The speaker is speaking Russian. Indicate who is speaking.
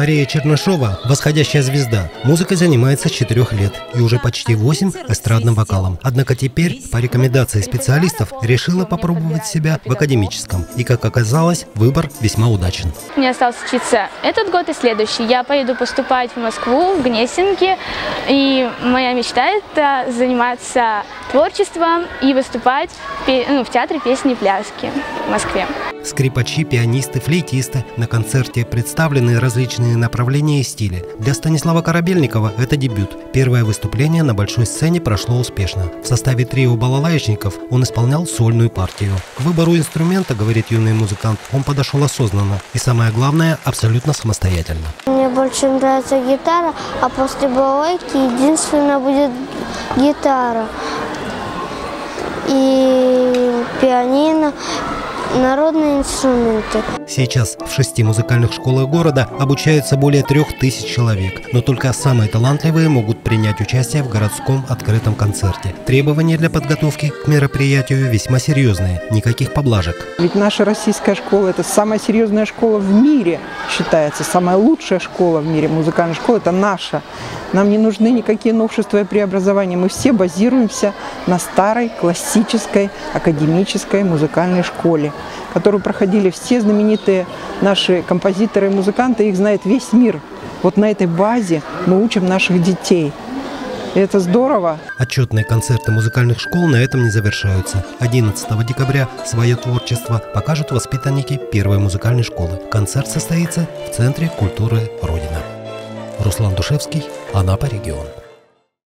Speaker 1: Мария Чернышова – восходящая звезда. Музыкой занимается с 4 лет и уже почти 8 эстрадным вокалом. Однако теперь, по рекомендации специалистов, решила попробовать себя в академическом. И, как оказалось, выбор весьма удачен.
Speaker 2: Мне осталось учиться этот год и следующий. Я поеду поступать в Москву, в Гнесинки. И моя мечта – это заниматься творчеством и выступать в театре песни и пляски в Москве.
Speaker 1: Скрипачи, пианисты, флейтисты. На концерте представлены различные направления и стили. Для Станислава Корабельникова это дебют. Первое выступление на большой сцене прошло успешно. В составе трио балалайчников он исполнял сольную партию. К выбору инструмента, говорит юный музыкант, он подошел осознанно. И самое главное, абсолютно самостоятельно.
Speaker 3: Мне больше нравится гитара, а после балалайки единственное будет гитара. И пианино. Народные инструменты.
Speaker 1: Сейчас в 6 музыкальных школах города обучаются более 3000 человек. Но только самые талантливые могут принять участие в городском открытом концерте. Требования для подготовки к мероприятию весьма серьезные. Никаких поблажек.
Speaker 4: Ведь наша российская школа – это самая серьезная школа в мире, считается. Самая лучшая школа в мире, музыкальная школа – это наша. Нам не нужны никакие новшества и преобразования. Мы все базируемся на старой, классической, академической музыкальной школе, которую проходили все знаменитые наши композиторы и музыканты. Их знает весь мир. Вот на этой базе мы учим наших детей. И это здорово.
Speaker 1: Отчетные концерты музыкальных школ на этом не завершаются. 11 декабря свое творчество покажут воспитанники первой музыкальной школы. Концерт состоится в Центре культуры Родина. Руслан Душевский, Анапа, регион.